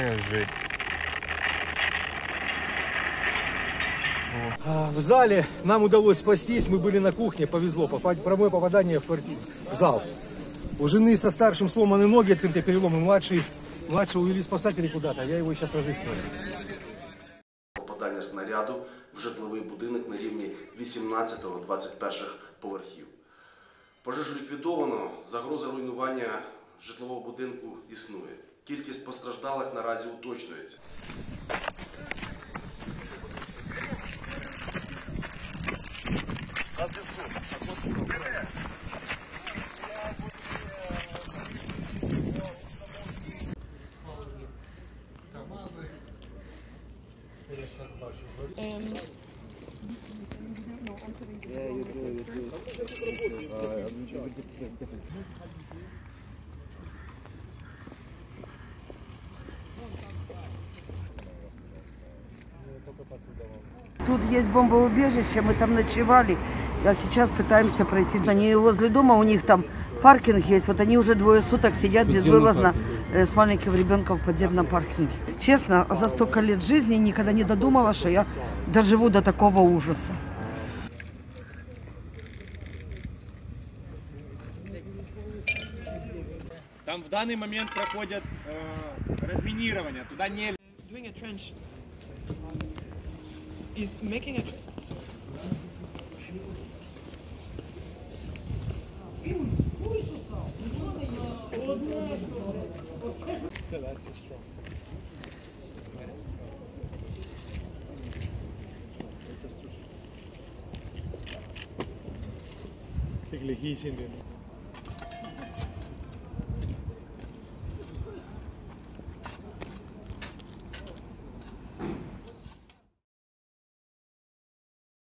Какая жесть. В зале нам удалось спастись, мы были на кухне, повезло, прямое попадание в квартиру, в зал. У жены со старшим сломаны ноги, открытые переломы, младшего увели спасатели куда-то, я его сейчас разыскиваю. Попадання снаряду в житловий будинок на рівні 18-21 поверхів. Пожежу ліквідовано, загроза руйнування житлового будинку існує. Кількість постраждалих наразі уточнюється. Тут есть бомбоубежище, мы там ночевали, а сейчас пытаемся пройти. Они возле дома, у них там паркинг есть, вот они уже 2 суток сидят безвылазно с маленьким ребенком в подземном паркинге. Честно, за столько лет жизни никогда не додумала, что я доживу до такого ужаса. Там в данный момент проходят разминирование, туда не... Doing a trench. Is making a trench. Lihis in den